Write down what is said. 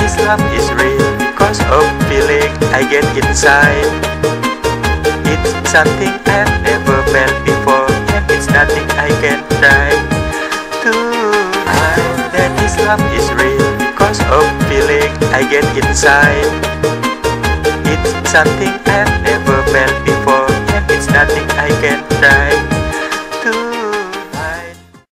this love is real because of feeling I get inside. It's something I've never felt before, and it's nothing I can try to hide. That this love is real because of feeling I get inside. It's something I've never felt before, and it's nothing I can